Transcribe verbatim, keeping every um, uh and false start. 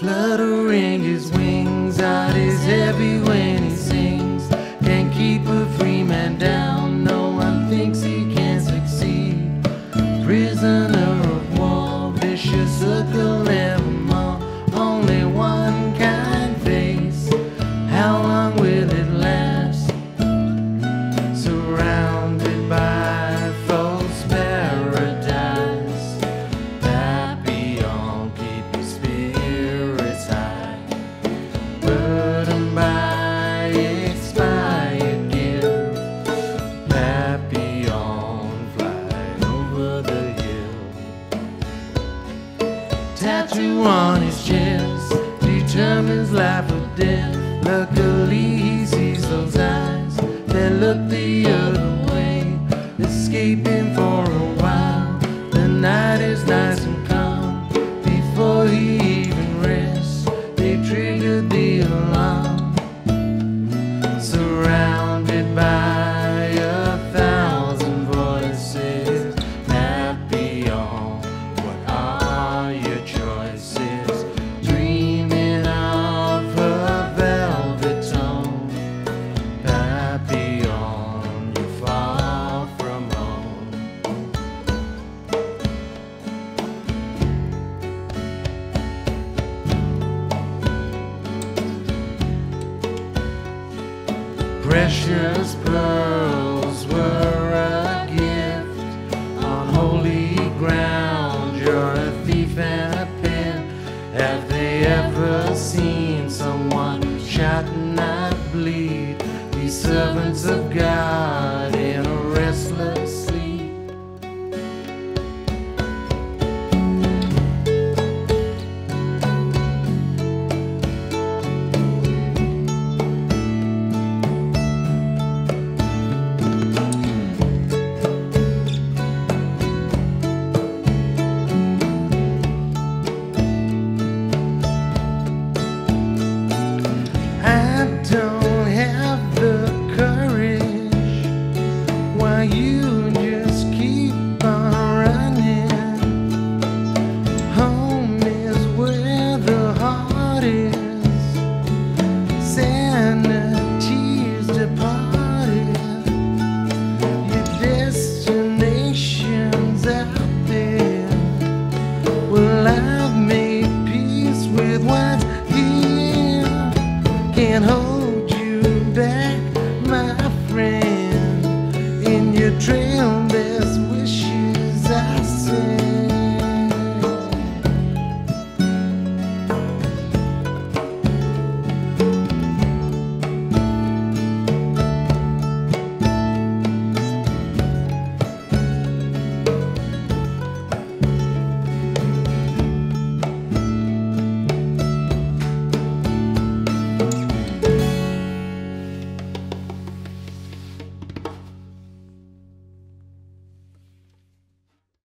Fluttering his wings, heart is heavy when he sings. Can't keep a free man down, no one thinks he can succeed. Prisoner of war, vicious circle evermore. Only one kind face, how long will it last? Surrounded by false paradise. Papillon, keep your spirits high. Burdened by expired guilt. Papillon, fly over the hill. Tattoo on his chest determines life or death. Luckily he sees those eyes that look the other way, escaping for a while. The night is nice and calm. Before he even rests, they triggered the alarm. Surrounded by a thousand voices. Papillon, what are your choices? Dreaming of her velvet tone. Papillon, you're far from home. Precious pearls were a gift. On holy ground, you're a thief and a pimp. Have they ever seen someone shot and not bleed? These servants of God